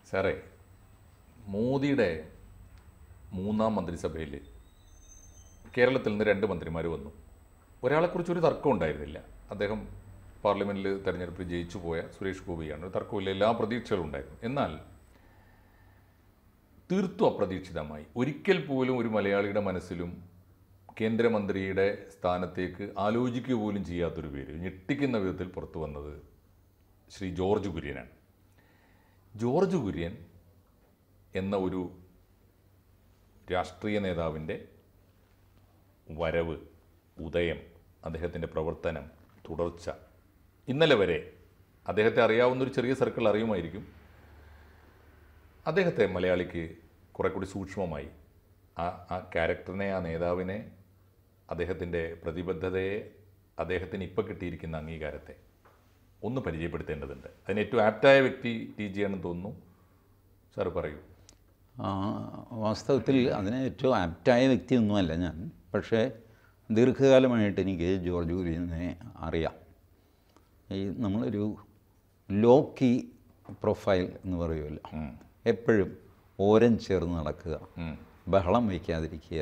സാറേ, മോദിയുടെ മൂന്നാം മന്ത്രിസഭയിൽ കേരളത്തിൽ നിന്ന് 2 മന്ത്രിമാർ വന്നു. ഒരാളെക്കുറിച്ചൊരു തർക്കം ഉണ്ടായിരുന്നില്ല. അദ്ദേഹം പാർലമെൻറ്റിൽ തെരഞ്ഞെടുപ്പിൽ ജയിച്ചു പോയ സുരേഷ് ഗോപിയാണ്. ഒരു തർക്കമില്ല, എല്ലാ പ്രതീക്ഷകളും ഉണ്ടായിരുന്നു. എന്നാൽ തീർത്തും അപ്രതീക്ഷിതമായി ഒരിക്കൽ പോലും ഒരു മലയാളിയുടെ മനസ്സിലും കേന്ദ്രമന്ത്രിയുടെ സ്ഥാനത്തേക്ക് ആലോചിക്കുക പോലും ചെയ്യാത്തൊരു പേര് ഞെട്ടിക്കുന്ന വിധത്തിൽ പുറത്തു വന്നത് ശ്രീ ജോർജ് കുര്യനാണ്. ജോർജ് കുര്യൻ എന്ന ഒരു രാഷ്ട്രീയ നേതാവിൻ്റെ വരവ്, ഉദയം, അദ്ദേഹത്തിൻ്റെ പ്രവർത്തനം, തുടർച്ച, ഇന്നലെ വരെ അദ്ദേഹത്തെ അറിയാവുന്നൊരു ചെറിയ സർക്കിൾ അറിയുമായിരിക്കും. അദ്ദേഹത്തെ മലയാളിക്ക് കുറെ കൂടി സൂക്ഷ്മമായി ആ ക്യാരക്ടറിനെ, ആ നേതാവിനെ, അദ്ദേഹത്തിൻ്റെ പ്രതിബദ്ധതയെ, അദ്ദേഹത്തിന് ഇപ്പോൾ കിട്ടിയിരിക്കുന്ന അംഗീകാരത്തെ ഒന്ന് പരിചയപ്പെടുത്തേണ്ടതുണ്ട്. അതിന് ഏറ്റവും ആപ്റ്റായ വ്യക്തി TJ ആണെന്ന് തോന്നുന്നു. സാറ് പറയൂ. വാസ്തവത്തിൽ അതിന് ഏറ്റവും ആപ്റ്റായ വ്യക്തിയൊന്നുമല്ല ഞാൻ. പക്ഷേ ദീർഘകാലമായിട്ട് എനിക്ക് ജോർജ് കുര്യനെ അറിയാം. നമ്മളൊരു ലോ കീ പ്രൊഫൈൽ എന്ന് പറയുമല്ലോ, എപ്പോഴും ഓരം ചേർന്ന് നടക്കുക, ബഹളം വയ്ക്കാതിരിക്കുക,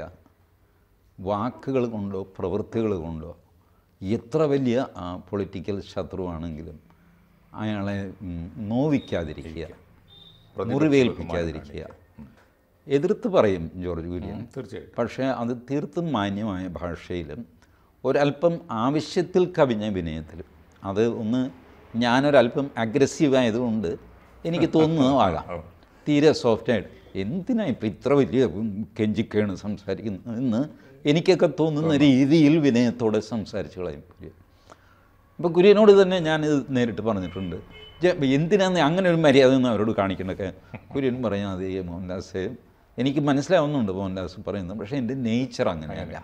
വാക്കുകൾ കൊണ്ടോ പ്രവൃത്തികൾ കൊണ്ടോ എത്ര വലിയ പൊളിറ്റിക്കൽ ശത്രുവാണെങ്കിലും അയാളെ നോവിക്കാതിരിക്കുക, മുറിവേൽപ്പിക്കാതിരിക്കുക. എതിർത്ത് പറയും ജോർജ് കുര്യൻ, തീർച്ചയായിട്ടും. പക്ഷേ അത് തീർത്തും മാന്യമായ ഭാഷയിലും ഒരല്പം ആവശ്യത്തിൽ കവിഞ്ഞ വിനയത്തിലും. അത് ഒന്ന് ഞാനൊരല്പം അഗ്രസീവായതുകൊണ്ട് എനിക്ക് തോന്നുന്നതാകാം. തീരെ സോഫ്റ്റായിട്ട് എന്തിനാ ഇപ്പം ഇത്ര വലിയ കെഞ്ചിക്കാണ് സംസാരിക്കുന്നത് എന്ന് എനിക്കൊക്കെ തോന്നുന്ന രീതിയിൽ വിനയത്തോടെ സംസാരിച്ചു കളയും കുര്യൻ. അപ്പോൾ കുര്യനോട് തന്നെ ഞാനിത് നേരിട്ട് പറഞ്ഞിട്ടുണ്ട്, എന്തിനാന്ന് അങ്ങനെ ഒരു മര്യാദ ഒന്നും അവരോട് കാണിക്കണൊക്കെ. കുര്യൻ പറയാം, അതേ മോഹൻദാസ്, എനിക്ക് മനസ്സിലാവുന്നുണ്ട് മോഹൻദാസ് പറയുന്നത്, പക്ഷേ എൻ്റെ നേച്ചർ അങ്ങനെയല്ല.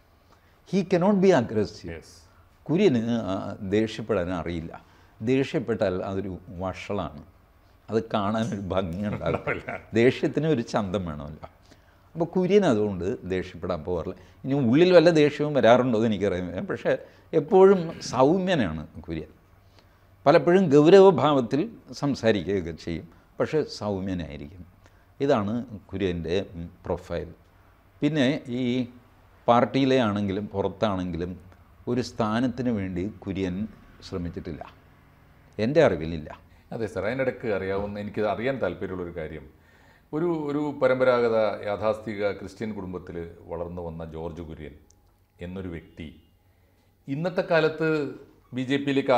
He cannot be aggressive. കുര്യന് ദേഷ്യപ്പെടാൻ അറിയില്ല. ദേഷ്യപ്പെട്ടാൽ അതൊരു വഷളാണ്, അത് കാണാനൊരു ഭംഗിയുണ്ടാകില്ല. ദേഷ്യത്തിന് ഒരു ചന്തം വേണമല്ലോ. അപ്പോൾ കുര്യൻ അതുകൊണ്ട് ദേഷ്യപ്പെടാൻ പോകാറില്ല. ഇനി ഉള്ളിൽ വല്ല ദേഷ്യവും വരാറുണ്ടോ എന്ന് എനിക്കറിയാം, പക്ഷേ എപ്പോഴും സൗമ്യനാണ് കുര്യൻ. പലപ്പോഴും ഗൗരവഭാവത്തിൽ സംസാരിക്കുകയൊക്കെ ചെയ്യും, പക്ഷേ സൗമ്യനായിരിക്കും. ഇതാണ് കുര്യൻ്റെ പ്രൊഫൈൽ. പിന്നെ ഈ പാർട്ടിയിലെ ആണെങ്കിലും പുറത്താണെങ്കിലും ഒരു സ്ഥാനത്തിന് വേണ്ടി കുര്യൻ ശ്രമിച്ചിട്ടില്ല, എൻ്റെ അറിവിലില്ല. അതെ സാർ, അതിനിടയ്ക്ക് അറിയാവുന്ന, എനിക്ക് അറിയാൻ താല്പര്യമുള്ളൊരു കാര്യം, ഒരു പരമ്പരാഗത യാഥാസ്ഥിക ക്രിസ്ത്യൻ കുടുംബത്തിൽ വളർന്നു വന്ന ജോർജ് കുര്യൻ എന്നൊരു വ്യക്തി ഇന്നത്തെ കാലത്ത് BJPയിലേക്ക്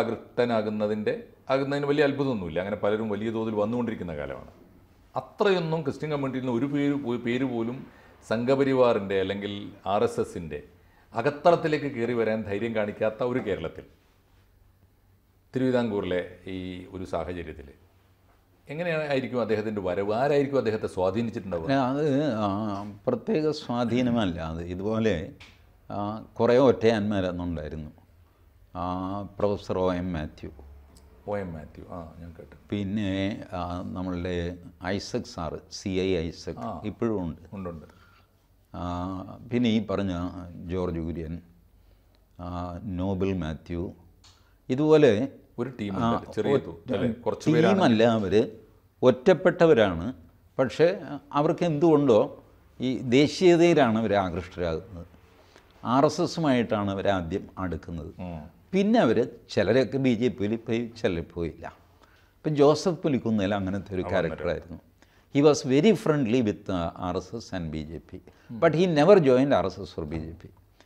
ആകുന്നതിന് വലിയ അത്ഭുതമൊന്നുമില്ല. അങ്ങനെ പലരും വലിയ തോതിൽ വന്നുകൊണ്ടിരിക്കുന്ന കാലമാണ്. അത്രയൊന്നും ക്രിസ്ത്യൻ കമ്മ്യൂണിറ്റിയിൽ നിന്ന് ഒരു പേര് പോലും സംഘപരിവാറിൻ്റെ അല്ലെങ്കിൽ RSSൻ്റെ അകത്തളത്തിലേക്ക് കയറി വരാൻ ധൈര്യം കാണിക്കാത്ത ഒരു കേരളത്തിൽ, തിരുവിതാംകൂറിലെ ഈ ഒരു സാഹചര്യത്തിൽ എങ്ങനെയായിരിക്കും അദ്ദേഹത്തിൻ്റെ വരവ്? ആരായിരിക്കും അദ്ദേഹത്തെ സ്വാധീനിച്ചിട്ടുണ്ടാവുക? അത് പ്രത്യേക സ്വാധീനമല്ല. അത് ഇതുപോലെ കുറേ ഒറ്റയാന്മാരെന്നുണ്ടായിരുന്നു. പ്രൊഫസർ OM മാത്യു, ഞാൻ കേട്ടു. പിന്നെ നമ്മളുടെ ഐസക് സാറ്, CI ഐസക് ഇപ്പോഴും ഉണ്ട്. പിന്നെ ഈ പറഞ്ഞ ജോർജ് കുര്യൻ, നോബൽ മാത്യു, ഇതുപോലെ ഒരു ടീമല്ല. അവർ ഒറ്റപ്പെട്ടവരാണ്, പക്ഷേ അവർക്ക് എന്തുകൊണ്ടോ ഈ ദേശീയതയിലാണ് അവർ ആകൃഷ്ടരാകുന്നത്. RSSുമായിട്ടാണ് അവരാദ്യം അടുക്കുന്നത്. പിന്നെ അവർ ചിലരൊക്കെ BJPയിൽ പോയി, ചിലർ പോയില്ല. ഇപ്പം ജോസഫ് പുലിക്കുന്നേൽ അങ്ങനത്തെ ഒരു ക്യാരക്ടറായിരുന്നു. He was very friendly with RSS and BJP, but he never joined RSS or BJP.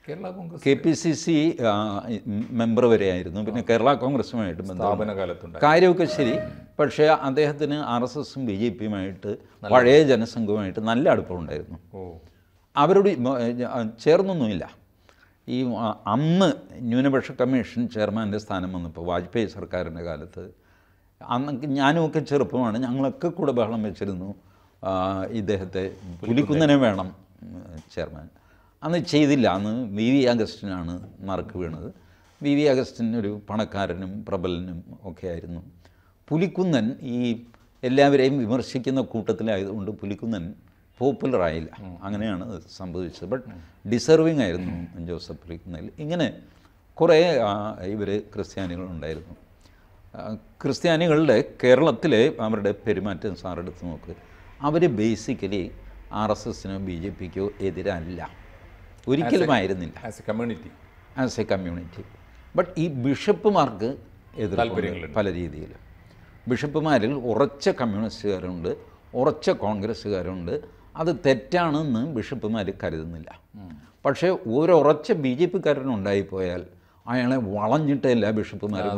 KPCC member വരെയായിരുന്നു. പിന്നെ കേരള കോൺഗ്രസുമായിട്ട് ബന്ധം, കാര്യമൊക്കെ ശരി. പക്ഷേ അദ്ദേഹത്തിന് RSSും BJPയുമായിട്ട്, പഴയ ജനസംഘവുമായിട്ട് നല്ല അടുപ്പമുണ്ടായിരുന്നു. അവരോട് ചേർന്നൊന്നുമില്ല. ഈ അന്ന് ന്യൂനപക്ഷ കമ്മീഷൻ ചെയർമാൻ്റെ സ്ഥാനം വന്നപ്പോൾ വാജ്പേയി സർക്കാരിൻ്റെ കാലത്ത്, അന്ന് ഞാനുമൊക്കെ ചെറുപ്പമാണ്, ഞങ്ങളൊക്കെ കൂടെ ബഹളം വെച്ചിരുന്നു ഇദ്ദേഹത്തെ, പുലിക്കുന്നനെ വേണം ചെയർമാൻ. അന്ന് ചെയ്തില്ല. അന്ന് VV അഗസ്റ്റിനാണ് നറുക്ക് വീണത്. VV അഗസ്റ്റിൻ ഒരു പണക്കാരനും പ്രബലനും ഒക്കെ ആയിരുന്നു. പുലിക്കുന്നൻ ഈ എല്ലാവരെയും വിമർശിക്കുന്ന കൂട്ടത്തിലായതുകൊണ്ട് പുലിക്കുന്നൻ പോപ്പുലറായില്ല. അങ്ങനെയാണ് സംഭവിച്ചത്. ബട്ട് ഡിസർവിങ് ആയിരുന്നു ജോസഫ് പുലിക്കുന്നേൽ. ഇങ്ങനെ കുറേ ഇവർ ക്രിസ്ത്യാനികളുണ്ടായിരുന്നു. ക്രിസ്ത്യാനികളുടെ കേരളത്തിലെ അവരുടെ പെരുമാറ്റം സാറെടുത്ത് നോക്ക്. അവർ ബേസിക്കലി RSSനോ BJPക്കോ എതിരല്ല, ഒരിക്കലുമായിരുന്നില്ല ആസ് എ കമ്മ്യൂണിറ്റി. ബട്ട് ഈ ബിഷപ്പുമാർക്ക് എതിർപ്പുണ്ട് പല രീതിയിൽ. ബിഷപ്പുമാരിൽ ഉറച്ച കമ്മ്യൂണിസ്റ്റുകാരുണ്ട്, ഉറച്ച കോൺഗ്രസ്സുകാരുണ്ട്. അത് തെറ്റാണെന്ന് ബിഷപ്പുമാർ കരുതുന്നില്ല. പക്ഷേ ഒരുറച്ച BJPക്കാരനുണ്ടായിപ്പോയാൽ അയാളെ വളഞ്ഞിട്ട് എല്ലാ ബിഷപ്പുമാരും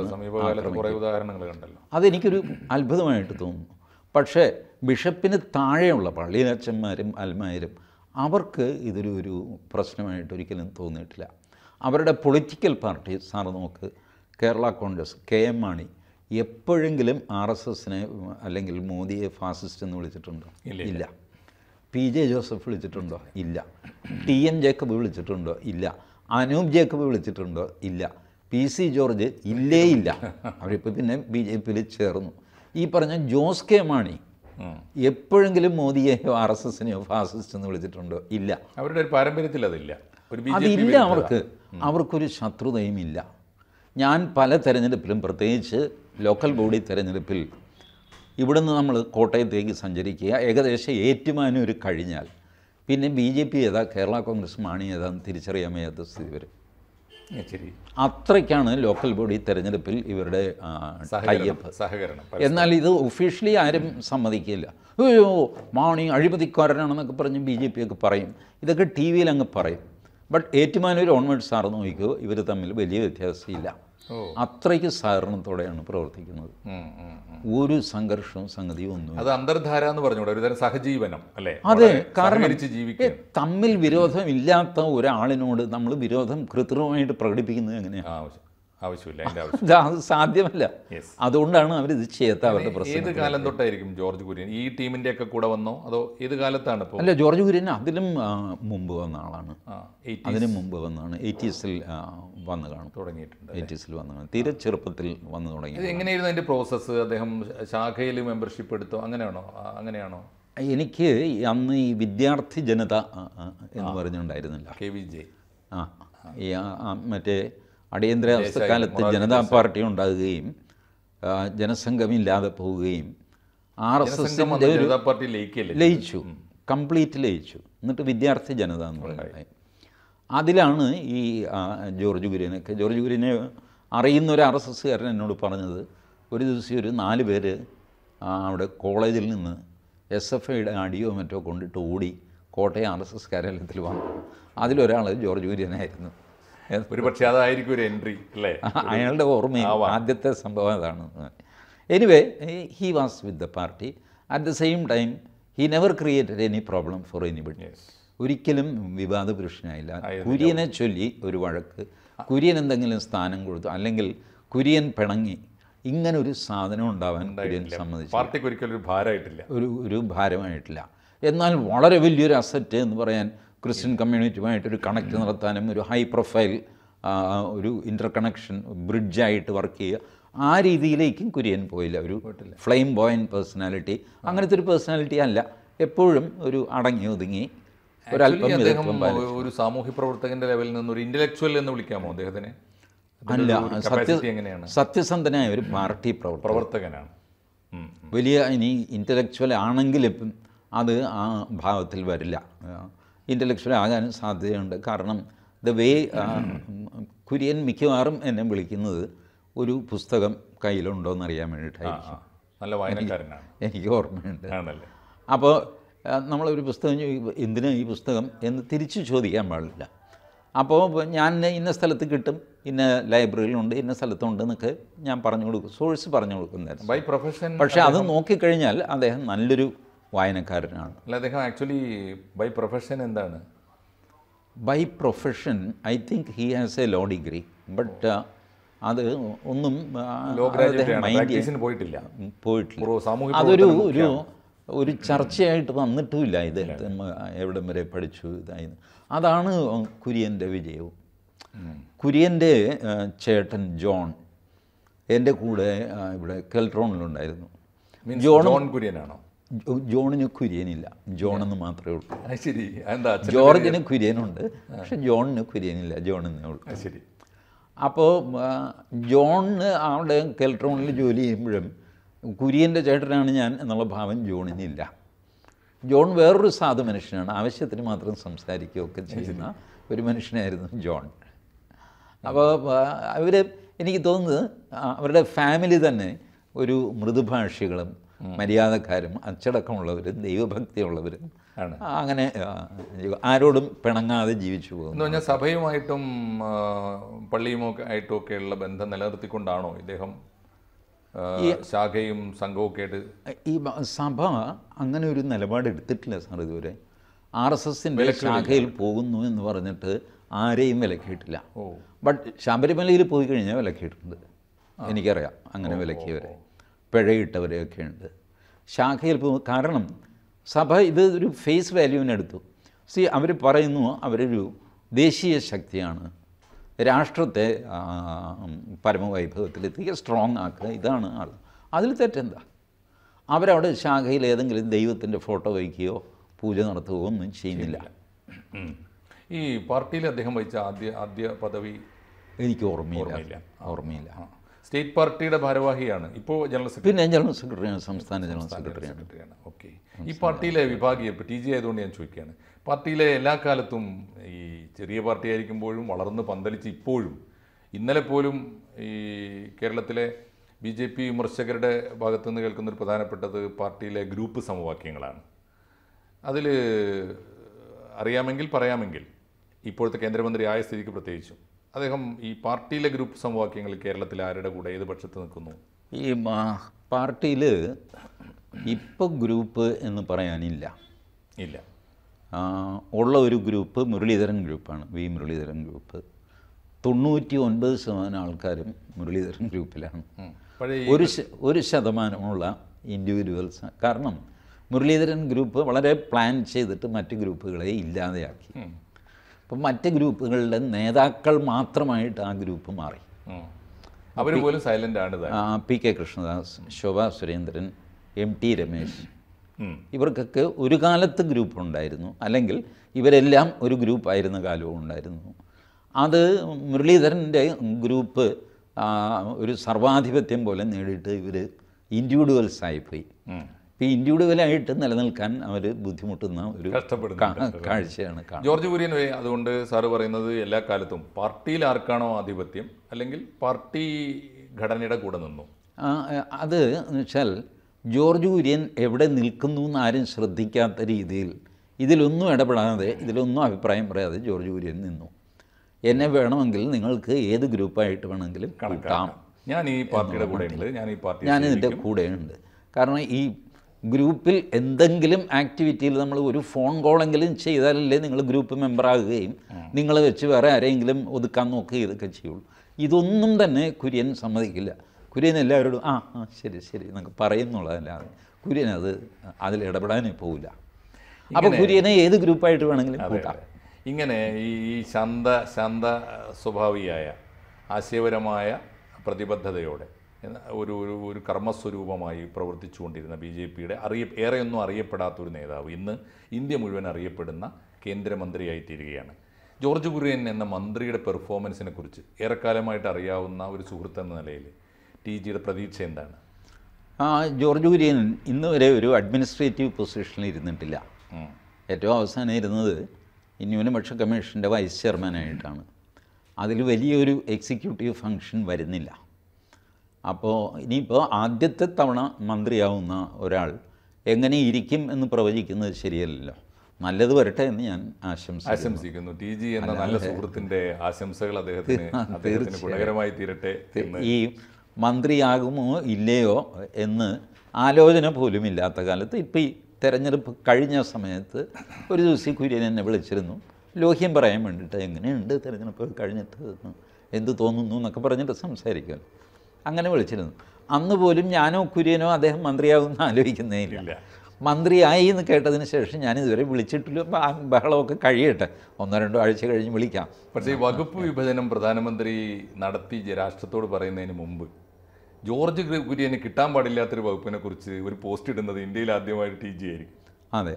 അതെനിക്കൊരു അത്ഭുതമായിട്ട് തോന്നുന്നു. പക്ഷേ ബിഷപ്പിന് താഴെയുള്ള പള്ളിയിലച്ചന്മാരും അൽമാരും അവർക്ക് ഇതൊരു പ്രശ്നമായിട്ട് ഒരിക്കലും തോന്നിയിട്ടില്ല. അവരുടെ പൊളിറ്റിക്കൽ പാർട്ടി സാറ് നോക്ക്, കേരള കോൺഗ്രസ്, KM മാണി എപ്പോഴെങ്കിലും RSSനെ അല്ലെങ്കിൽ മോദിയെ ഫാസിസ്റ്റ് എന്ന് വിളിച്ചിട്ടുണ്ടോ? ഇല്ല. PJ ജോസഫ് വിളിച്ചിട്ടുണ്ടോ? ഇല്ല. TN ജേക്കബ് വിളിച്ചിട്ടുണ്ടോ? ഇല്ല. അനൂപ് ജേക്കബ് വിളിച്ചിട്ടുണ്ടോ? ഇല്ല. PC ജോർജ് ഇല്ലേ ഇല്ല. അവരിപ്പോൾ പിന്നെ BJPയിൽ ചേർന്നു. ഈ പറഞ്ഞ ജോസ് കെ മാണി എപ്പോഴെങ്കിലും മോദിയെയോ RSSനെയോ ഫാസിസ്റ്റ് എന്ന് വിളിച്ചിട്ടുണ്ടോ? ഇല്ല. അവരുടെ ഒരു പാരമ്പര്യത്തിൽ അതില്ല. അതില്ല. അവർക്കൊരു ശത്രുതയും ഇല്ല. ഞാൻ പല തെരഞ്ഞെടുപ്പിലും, പ്രത്യേകിച്ച് ലോക്കൽ ബോഡി തെരഞ്ഞെടുപ്പിൽ, ഇവിടുന്ന് നമ്മൾ കോട്ടയത്തേക്ക് സഞ്ചരിക്കുക, ഏകദേശം ഏറ്റുമാനൂർ കഴിഞ്ഞാൽ പിന്നെ BJP ഏതാ കേരള കോൺഗ്രസ് മാണി ഏതാന്ന് തിരിച്ചറിയാൻ വയ്യാത്ത സ്ഥിതി വരും. ശരി, അത്രയ്ക്കാണ് ലോക്കൽ ബോഡി തെരഞ്ഞെടുപ്പിൽ ഇവരുടെ സഹകരണം. എന്നാൽ ഇത് ഒഫീഷ്യലി ആരും സമ്മതിക്കില്ല. അയ്യോ മാണി അഴിമതിക്കാരനാണെന്നൊക്കെ പറഞ്ഞ് BJP ഒക്കെ പറയും. ഇതൊക്കെ TV-യിൽ അങ്ങ് പറയും. ബട്ട് ഏറ്റുമാനൂർ ഓൺവേർഡ് സാറ് നോക്കിക്കോ, ഇവർ തമ്മിൽ വലിയ വ്യത്യാസമില്ല. അത്രയ്ക്ക് സഹകരണത്തോടെയാണ് പ്രവർത്തിക്കുന്നത്. ഒരു സംഘർഷവും സംഗതിയും ഒന്നും. അത് അന്തർധാര എന്ന് പറഞ്ഞുകൂടെ, ഒരു തരം സഹജീവനം അല്ലേ? അതെ, കാരണം തമ്മിൽ വിരോധമില്ലാത്ത ഒരാളിനോട് നമ്മൾ വിരോധം കൃത്രിമമായിട്ട് പ്രകടിപ്പിക്കുന്നത് എങ്ങനെയാണ്? ആവശ്യമില്ല, അത് സാധ്യമല്ല. അതുകൊണ്ടാണ് അവരിത് ചെയ്യാത്ത. അവരുടെ പ്രശ്നം ഏത് കാലം തൊട്ടായിരിക്കും ജോർജ് കുര്യൻ ഈ ടീമിന്റെ ഒക്കെ കൂടെ വന്നോ, അതോ ഏത് കാലത്താണ്? അല്ല, ജോർജ് കുര്യൻ അതിലും മുമ്പ് വന്ന ആളാണ്. അതിന് മുമ്പ് വന്നാണ്. 80s വന്ന് കാണും, തുടങ്ങിയിട്ടുണ്ട്. 80s വന്ന് കാണും, തീരെ ചെറുപ്പത്തിൽ വന്ന് തുടങ്ങി. എങ്ങനെയായിരുന്നു അതിന്റെ പ്രോസസ്സ്? അദ്ദേഹം ശാഖയിൽ മെമ്പർഷിപ്പ് എടുത്തോ? അങ്ങനെയാണോ? എനിക്ക് അന്ന് ഈ വിദ്യാർത്ഥി ജനത എന്ന് പറഞ്ഞുണ്ടായിരുന്നില്ല, KVJ. ഈ മറ്റേ അടിയന്തരാവസ്ഥക്കാലത്ത് ജനതാ പാർട്ടി ഉണ്ടാകുകയും ജനസംഘമില്ലാതെ പോവുകയും RSSൻ്റെ ലയിച്ചു, കംപ്ലീറ്റ് ലയിച്ചു. എന്നിട്ട് വിദ്യാർത്ഥി ജനത എന്ന് പറയുന്നത് അതിലാണ് ഈ ജോർജ് കുര്യനൊക്കെ. ജോർജ് കുര്യനെ അറിയുന്ന ഒരു RSSകാരൻ എന്നോട് പറഞ്ഞത്, ഒരു ദിവസം ഒരു 4 പേര് അവിടെ കോളേജിൽ നിന്ന് SFIയുടെ അടിയോ മറ്റോ കൊണ്ടിട്ട് ഓടി കോട്ടയം RSS കാര്യാലയത്തിൽ വന്നു. അതിലൊരാൾ ജോർജ് കുര്യനായിരുന്നു. ഒരു പക്ഷേ അതായിരിക്കും ഒരു എൻട്രി അല്ലേ? അയാളുടെ ഓർമ്മയും ആദ്യത്തെ സംഭവം അതാണ്. Anyway, he was with the party. At the same time he never created any problem for anybody. ഒരിക്കലും വിവാദ പുരുഷനായില്ല. കുര്യനെ ചൊല്ലി ഒരു വഴക്ക്, കുര്യൻ എന്തെങ്കിലും സ്ഥാനം കൊടുത്തു, അല്ലെങ്കിൽ കുര്യൻ പിണങ്ങി, ഇങ്ങനൊരു സാധനം ഉണ്ടാവാൻ കുര്യൻ സമ്മതിച്ചു. പാർട്ടിക്ക് ഒരിക്കലും ഒരു ഭാരമായിട്ടില്ല, ഒരു ഭാരമായിട്ടില്ല. എന്നാൽ വളരെ വലിയൊരു അസറ്റ് എന്ന് പറയാൻ, ക്രിസ്ത്യൻ കമ്മ്യൂണിറ്റിയുമായിട്ടൊരു കണക്ട് നടത്താനും, ഒരു ഹൈ പ്രൊഫൈൽ ഒരു ഇൻ്റർ കണക്ഷൻ ബ്രിഡ്ജായിട്ട് വർക്ക് ചെയ്യുക, ആ രീതിയിലേക്കും കുര്യൻ പോയില്ല. ഒരു ഫ്ലെയിം ബോയൻ പേഴ്സണാലിറ്റി, അങ്ങനത്തെ ഒരു പേഴ്സണാലിറ്റി അല്ല. എപ്പോഴും ഒരു അടങ്ങി ഒതുങ്ങി ഒരല്പം ഒരു സാമൂഹ്യ പ്രവർത്തകന്റെ ലെവലിൽ നിന്ന് ഒരു ഇന്റലക്ച്വൽ എന്ന് വിളിക്കാമോ അദ്ദേഹത്തിനെ? അല്ല, സത്യസന്ധനായ ഒരു പാർട്ടി പ്രവർത്തകനാണ്. വലിയ ഇനി ഇൻ്റലക്ച്വൽ ആണെങ്കിലും അത് ആ ഭാവത്തിൽ വരില്ല. ഇൻ്റലക്ച്വൽ ആകാനും സാധ്യതയുണ്ട്. കാരണം ദ വേ കുര്യൻ മിക്കവാറും എന്നെ വിളിക്കുന്നത് ഒരു പുസ്തകം കയ്യിലുണ്ടോയെന്ന് അറിയാൻ വേണ്ടിയിട്ടായിരിക്കും. നല്ല വായനക്കാരനാണ്, എനിക്ക് ഓർമ്മയുണ്ട്. അപ്പോൾ നമ്മളൊരു പുസ്തകം എന്തിനാ ഈ പുസ്തകം എന്ന് തിരിച്ച് ചോദിക്കാൻ പാടില്ല. അപ്പോൾ ഞാൻ ഇന്ന സ്ഥലത്ത് കിട്ടും, ഇന്ന ലൈബ്രറിയിലുണ്ട്, ഇന്ന സ്ഥലത്തുണ്ട് എന്നൊക്കെ ഞാൻ പറഞ്ഞു കൊടുക്കും, സോഴ്സ് പറഞ്ഞു കൊടുക്കുന്നതായിരുന്നു ബൈ പ്രൊഫഷൻ. പക്ഷേ അത് നോക്കിക്കഴിഞ്ഞാൽ അദ്ദേഹം നല്ലൊരു വായനക്കാരനാണ്. അല്ല, അദ്ദേഹം ആക്ച്വലി ബൈ പ്രൊഫഷൻ എന്താണ്? By profession I think he has a law degree. But അത് ഒന്നും പോയിട്ടില്ല. അതൊരു ഒരു ചർച്ചയായിട്ട് വന്നിട്ടുമില്ല. ഇത് എവിടം വരെ പഠിച്ചു ഇതായിരുന്നു. അതാണ് കുര്യൻ്റെ വിജയവും. കുര്യൻ്റെ ചേട്ടൻ ജോൺ എൻ്റെ കൂടെ ഇവിടെ കെൽട്രോണിലുണ്ടായിരുന്നു. ജോൺ കുര്യനാണോ? ജോണിന് കുര്യനില്ല, ജോണെന്ന് മാത്രമേ ഉള്ളൂ. ശരി. ജോർജിന് കുര്യനുണ്ട്, പക്ഷെ ജോണിന് കുര്യനില്ല, ജോണെന്നേ ഉള്ളൂ. ശരി. അപ്പോൾ ജോണിന് അവിടെ കെൽട്രോണിൽ ജോലി ചെയ്യുമ്പോഴും കുര്യൻ്റെ ചേട്ടനാണ് ഞാൻ എന്നുള്ള ഭാവം ജോണിനില്ല. ജോൺ വേറൊരു സാധു മനുഷ്യനാണ്, ആവശ്യത്തിന് മാത്രം സംസാരിക്കുകയൊക്കെ ചെയ്യുന്ന ഒരു മനുഷ്യനായിരുന്നു ജോൺ. അപ്പോൾ അവർ എനിക്ക് തോന്നുന്നത് അവരുടെ ഫാമിലി തന്നെ ഒരു മൃദുഭാഷികളും മര്യാദക്കാരും അച്ചടക്കമുള്ളവരും ദൈവഭക്തിയുള്ളവരും അങ്ങനെ ആരോടും പിണങ്ങാതെ ജീവിച്ചു പോകുന്നു. എന്ന് പറഞ്ഞാൽ സഭയുമായിട്ടും പള്ളിയുമൊക്കെ ആയിട്ടുമൊക്കെയുള്ള ബന്ധം നിലനിർത്തിക്കൊണ്ടാണോ ഇദ്ദേഹം ശാഖയും സംഘവും ഒക്കെ ആയിട്ട്? ഈ സഭ അങ്ങനെ ഒരു നിലപാട് എടുത്തിട്ടില്ല സാർ ഇതുവരെ. RSSൻ്റെ ശാഖയിൽ പോകുന്നു എന്ന് പറഞ്ഞിട്ട് ആരെയും വിലക്കിയിട്ടില്ല. ബട്ട് ശബരിമലയിൽ പോയി കഴിഞ്ഞാൽ വിലക്കിയിട്ടുണ്ട്, എനിക്കറിയാം. അങ്ങനെ വിലക്കിയവരെ, പിഴയിട്ടവരെയൊക്കെ ഉണ്ട്. ശാഖയിൽ പോകും. കാരണം സഭ ഇത് ഒരു ഫേസ് വാല്യൂവിനെടുത്തു. അവർ പറയുന്നു അവരൊരു ദേശീയ ശക്തിയാണ്, രാഷ്ട്രത്തെ പരമവൈഭവത്തിലെത്തിക്കുക, സ്ട്രോങ് ആക്കുക, ഇതാണ് ആൾ. അതിൽ തെറ്റെന്താ? അവരവിടെ ശാഖയിൽ ഏതെങ്കിലും ദൈവത്തിൻ്റെ ഫോട്ടോ വയ്ക്കുകയോ പൂജ നടത്തുകയോ ഒന്നും ചെയ്യുന്നില്ല. ഈ പാർട്ടിയിൽ അദ്ദേഹം വഹിച്ച ആദ്യ പദവി എനിക്ക് ഓർമ്മയില്ല. സ്റ്റേറ്റ് പാർട്ടിയുടെ ഭാരവാഹിയാണ്, ഇപ്പോൾ ജനറൽ സെക്രട്ടറി. പിന്നെ ജനറൽ സെക്രട്ടറിയാണ്, സംസ്ഥാന ജനറൽ സെക്രട്ടറിയാണ്. ഓക്കെ. ഈ പാർട്ടിയിലെ വിഭാഗീയ, ഇപ്പോൾ TG ആയതുകൊണ്ട് ഞാൻ ചോദിക്കുകയാണ്, പാർട്ടിയിലെ എല്ലാ കാലത്തും ഈ ചെറിയ പാർട്ടി ആയിരിക്കുമ്പോഴും വളർന്ന് പന്തലിച്ച് ഇപ്പോഴും ഇന്നലെ പോലും ഈ കേരളത്തിലെ BJP വിമർശകരുടെ ഭാഗത്തുനിന്ന് കേൾക്കുന്നൊരു പ്രധാനപ്പെട്ടത് പാർട്ടിയിലെ ഗ്രൂപ്പ് സമവാക്യങ്ങളാണ്. അതിൽ അറിയാമെങ്കിൽ പറയാമെങ്കിൽ ഇപ്പോഴത്തെ കേന്ദ്രമന്ത്രി ആയ സ്ഥിതിക്ക് പ്രത്യേകിച്ചും അദ്ദേഹം ഈ പാർട്ടിയിലെ ഗ്രൂപ്പ് സമവാക്യങ്ങൾ കേരളത്തിൽ ആരുടെ കൂടെ ഏത് പക്ഷത്ത് നിൽക്കുന്നു? ഈ പാർട്ടിയിൽ ഇപ്പോൾ ഗ്രൂപ്പ് എന്ന് പറയാനില്ല. ഉള്ള ഒരു ഗ്രൂപ്പ് മുരളീധരൻ ഗ്രൂപ്പാണ്, മുരളീധരൻ ഗ്രൂപ്പ്. 99% ആൾക്കാരും മുരളീധരൻ ഗ്രൂപ്പിലാണ്. 1% ഇൻഡിവിജ്വൽസ്. കാരണം മുരളീധരൻ ഗ്രൂപ്പ് വളരെ പ്ലാൻ ചെയ്തിട്ട് മറ്റ് ഗ്രൂപ്പുകളെ ഇല്ലാതെയാക്കി. അപ്പം മറ്റ് ഗ്രൂപ്പുകളുടെ നേതാക്കൾ മാത്രമായിട്ട് ആ ഗ്രൂപ്പ് മാറി. അവർ പോലും സൈലൻ്റ് ആണ്. PK കൃഷ്ണദാസ്, ശോഭാ സുരേന്ദ്രൻ, MT രമേശ്, ഇവർക്കൊക്കെ ഒരു കാലത്ത് ഗ്രൂപ്പ് ഉണ്ടായിരുന്നു, അല്ലെങ്കിൽ ഇവരെല്ലാം ഒരു ഗ്രൂപ്പായിരുന്ന കാലവും ഉണ്ടായിരുന്നു. അത് മുരളീധരൻ്റെ ഗ്രൂപ്പ് ഒരു സർവാധിപത്യം പോലെ നേടിയിട്ട് ഇവർ ഇൻഡിവിജ്വൽസായിപ്പോയി. ഇപ്പോൾ ഇൻഡിവിജ്വലായിട്ട് നിലനിൽക്കാൻ അവർ ബുദ്ധിമുട്ടുന്ന ഒരു കാഴ്ചയാണ്. ജോർജ് കുര്യൻ അതുകൊണ്ട് സാറ് പറയുന്നത് എല്ലാ കാലത്തും പാർട്ടിയിൽ ആർക്കാണോ ആധിപത്യം അല്ലെങ്കിൽ പാർട്ടി ഘടനയുടെ കൂടെ നിന്നു. അത് എന്ന് വെച്ചാൽ ജോർജ് കുര്യൻ എവിടെ നിൽക്കുന്നു എന്ന് ആരും ശ്രദ്ധിക്കാത്ത രീതിയിൽ ഇതിലൊന്നും ഇടപെടാതെ, ഇതിലൊന്നും അഭിപ്രായം പറയാതെ ജോർജ് കുര്യൻ നിന്നു. എന്നെ വേണമെങ്കിൽ നിങ്ങൾക്ക് ഏത് ഗ്രൂപ്പായിട്ട് വേണമെങ്കിലും കൂട്ടാം, ഞാനിതിൻ്റെ കൂടെയുണ്ട്. കാരണം ഈ ഗ്രൂപ്പിൽ എന്തെങ്കിലും ആക്ടിവിറ്റിയിൽ നമ്മൾ ഒരു ഫോൺ കോളെങ്കിലും ചെയ്താലല്ലേ നിങ്ങൾ ഗ്രൂപ്പ് മെമ്പറാകുകയും നിങ്ങൾ വെച്ച് വേറെ ആരെങ്കിലും ഒതുക്കാൻ നോക്കുക ഇതൊക്കെ ചെയ്യുള്ളൂ. ഇതൊന്നും തന്നെ കുര്യൻ സമ്മതിക്കില്ല. കുര്യൻ എല്ലാവരോടും ശരി ശരി എന്നൊക്കെ പറയുന്നുള്ളതല്ലാതെ കുര്യൻ അതിൽ ഇടപെടാനേ പോവില്ല. അപ്പോൾ കുര്യനെ ഏത് ഗ്രൂപ്പായിട്ട് വേണമെങ്കിലും കൂട്ടാം. ഇങ്ങനെ ഈ ശാന്ത സ്വഭാവിയായ ആശയപരമായ പ്രതിബദ്ധതയോടെ ഒരു കർമ്മസ്വരൂപമായി പ്രവർത്തിച്ചുകൊണ്ടിരുന്ന BJPയുടെ ഏറെയൊന്നും അറിയപ്പെടാത്തൊരു നേതാവ് ഇന്ന് ഇന്ത്യ മുഴുവൻ അറിയപ്പെടുന്ന കേന്ദ്രമന്ത്രിയായി തീരുകയാണ്. ജോർജ് കുര്യൻ എന്ന മന്ത്രിയുടെ പെർഫോമൻസിനെ കുറിച്ച് ഏറെക്കാലമായിട്ട് അറിയാവുന്ന ഒരു സുഹൃത്ത് എന്ന നിലയിൽ TGയുടെ പ്രതീക്ഷ എന്താണ്? ജോർജ് കുര്യൻ ഇന്ന് വരെ ഒരു അഡ്മിനിസ്ട്രേറ്റീവ് പൊസിഷനിൽ ഇരുന്നിട്ടില്ല. ഏറ്റവും അവസാനം ഇരുന്നത് ന്യൂനപക്ഷ കമ്മീഷൻ്റെ വൈസ് ചെയർമാനായിട്ടാണ്. അതിൽ വലിയൊരു എക്സിക്യൂട്ടീവ് ഫങ്ഷൻ വരുന്നില്ല. അപ്പോൾ ഇനിയിപ്പോൾ ആദ്യത്തെ തവണ മന്ത്രിയാവുന്ന ഒരാൾ എങ്ങനെ ഇരിക്കും എന്ന് പ്രവചിക്കുന്നത് ശരിയല്ലല്ലോ. നല്ലത് വരട്ടെ എന്ന് ഞാൻ ആശംസിക്കുന്നു. TG എന്ന നല്ല സുഹൃത്തിൻ്റെ ആശംസകൾ അദ്ദേഹത്തിന് ഗുണകരമായി തീരട്ടെ. ഈ മന്ത്രിയാകുമോ ഇല്ലയോ എന്ന് ആലോചന പോലും ഇല്ലാത്ത കാലത്ത്, ഇപ്പോൾ ഈ തെരഞ്ഞെടുപ്പ് കഴിഞ്ഞ സമയത്ത് ഒരു ദിവസം കുര്യൻ എന്നെ വിളിച്ചിരുന്നു ലോഹ്യം പറയാൻ വേണ്ടിയിട്ട്. എങ്ങനെയുണ്ട് തെരഞ്ഞെടുപ്പ് കഴിഞ്ഞിട്ട്, എന്ത് തോന്നുന്നു എന്നൊക്കെ പറഞ്ഞിട്ട് സംസാരിക്കുമല്ലോ. അങ്ങനെ വിളിച്ചിരുന്നു. അന്ന് പോലും ഞാനോ കുര്യനോ അദ്ദേഹം മന്ത്രിയാകുമെന്ന് ആലോചിക്കുന്നേ ഇല്ല. മന്ത്രിയായി എന്ന് കേട്ടതിന് ശേഷം ഞാനിതുവരെ വിളിച്ചിട്ടില്ല. ബഹളമൊക്കെ കഴിയട്ടെ, 1-2 ആഴ്ച കഴിഞ്ഞ് വിളിക്കാം. പക്ഷേ ഈ വകുപ്പ് വിഭജനം പ്രധാനമന്ത്രി നടത്തി രാഷ്ട്രത്തോട് പറയുന്നതിന് മുമ്പ് ജോർജ് കുര്യന് കിട്ടാൻ പാടില്ലാത്തൊരു വകുപ്പിനെ കുറിച്ച് ഒരു പോസ്റ്റ് ഇടുന്നത് ഇന്ത്യയിൽ ആദ്യമായിട്ട് TG ആയിരിക്കും. അതെ.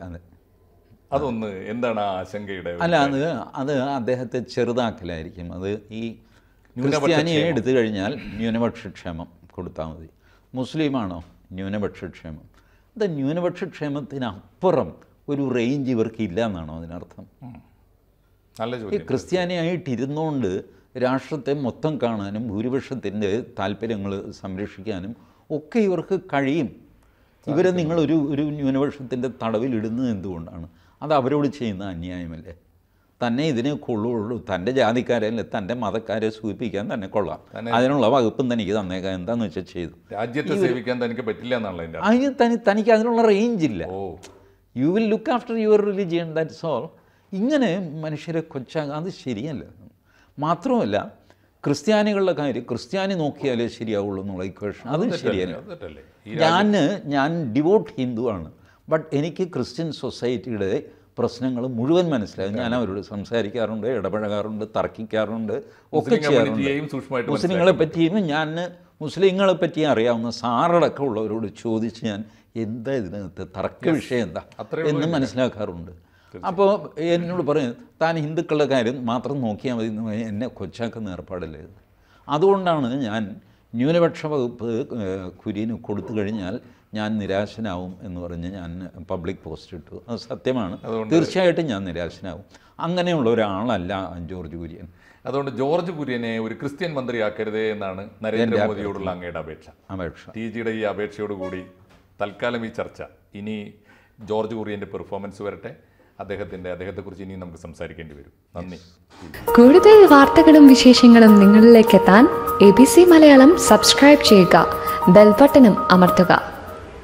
അതൊന്ന് എന്താണ് ആ ആശങ്കയുടെ? അല്ല, അത് അദ്ദേഹത്തെ ചെറുതാക്കലായിരിക്കും. അത് ഈ ക്രിസ്ത്യാനിയെ എടുത്തു കഴിഞ്ഞാൽ ന്യൂനപക്ഷക്ഷേമം കൊടുത്താൽ മതി. മുസ്ലിമാണോ ന്യൂനപക്ഷക്ഷേമം. ഇത് ന്യൂനപക്ഷക്ഷേമത്തിനപ്പുറം ഒരു റേഞ്ച് ഇവർക്ക് ഇല്ല എന്നാണോ അതിനർത്ഥം? ഈ ക്രിസ്ത്യാനിയായിട്ടിരുന്നുകൊണ്ട് രാഷ്ട്രത്തെ മൊത്തം കാണാനും ഭൂരിപക്ഷത്തിൻ്റെ താല്പര്യങ്ങൾ സംരക്ഷിക്കാനും ഒക്കെ ഇവർക്ക് കഴിയും. ഇവരെ നിങ്ങളൊരു ന്യൂനപക്ഷത്തിൻ്റെ തടവിലിടുന്നത് എന്തുകൊണ്ടാണ്? അത് അവരോട് ചെയ്യുന്ന അന്യായമല്ലേ? തന്നെ ഇതിനെ കൊള്ളുള്ളൂ, തൻ്റെ ജാതിക്കാരല്ലേ തൻ്റെ മതക്കാരെ സൂചിപ്പിക്കാൻ തന്നെ കൊള്ളാം, അതിനുള്ള വകുപ്പും തനിക്ക് തന്നേക്കാം, എന്താണെന്ന് വെച്ചാൽ ചെയ്തു. രാജ്യത്തെ സേവിക്കാൻ തനിക്ക് പറ്റില്ല എന്നാണല്ലോ തനിക്ക് അതിനുള്ള റേഞ്ചില്ല. You will look after your religion, that's all. ഇങ്ങനെ മനുഷ്യരെ കൊച്ചാകാം, അത് ശരിയല്ല. മാത്രമല്ല ക്രിസ്ത്യാനികളുടെ കാര്യം ക്രിസ്ത്യാനി നോക്കിയാലേ ശരിയാവുള്ളൂ എന്നുള്ള ഇക്വേഷൻ അത് ശരിയല്ല. ഞാൻ ഡിവോട്ട് ഹിന്ദുവാണ്, ബട്ട് എനിക്ക് ക്രിസ്ത്യൻ സൊസൈറ്റിയുടെ പ്രശ്നങ്ങൾ മുഴുവൻ മനസ്സിലാകും. ഞാൻ അവരോട് സംസാരിക്കാറുണ്ട്, ഇടപഴകാറുണ്ട്, തർക്കിക്കാറുണ്ട്, ഒക്കെ ചെയ്യാറുണ്ട്. മുസ്ലിങ്ങളെ പറ്റിയും മുസ്ലിങ്ങളെ പറ്റി അറിയാവുന്ന സാറടക്കം ഉള്ളവരോട് ചോദിച്ച് ഞാൻ എന്താ ഇതിനകത്ത് തർക്ക വിഷയം എന്താ എന്ന് മനസ്സിലാക്കാറുണ്ട്. അപ്പോൾ എന്നോട് പറയും താൻ ഹിന്ദുക്കളുടെ കാര്യം മാത്രം നോക്കിയാൽ മതി എന്ന് എന്നെ കൊച്ചാക്കുന്ന ഏർപ്പാടല്ലേ. അതുകൊണ്ടാണ് ഞാൻ ന്യൂനപക്ഷ വകുപ്പ് കുര്യന് കൊടുത്തു കഴിഞ്ഞാൽ ഞാൻ നിരാശനാവും എന്ന് പറഞ്ഞ് ഞാൻ പബ്ലിക് പോസ്റ്റ് ഇട്ടു. അത് സത്യമാണ്, തീർച്ചയായിട്ടും ഞാൻ നിരാശനാവും. അങ്ങനെയുള്ള ഒരാളല്ല ജോർജ് കുര്യൻ. അതുകൊണ്ട് ജോർജ് കുര്യനെ ഒരു ക്രിസ്ത്യൻ മന്ത്രിയാക്കരുതേ എന്നാണ് നരേന്ദ്രമോദിയോടുള്ള അങ്ങയുടെ അപേക്ഷ. ടി ജിയുടെ ഈ അപേക്ഷയോടുകൂടി തൽക്കാലം ഈ ചർച്ച ഇനി ജോർജ് കുര്യൻ്റെ പെർഫോമൻസ് വരട്ടെ. അദ്ദേഹത്തെക്കുറിച്ച് ഇനി നമുക്ക് സംസാരിക്കേണ്ടി വരും. നന്ദി. കൂടുതൽ വാർത്തകളും വിശേഷങ്ങളും നിങ്ങളിലേക്ക് എത്താൻ ABC മലയാളം സബ്സ്ക്രൈബ് ചെയ്യുക, ബെൽ ബട്ടണും അമർത്തുക.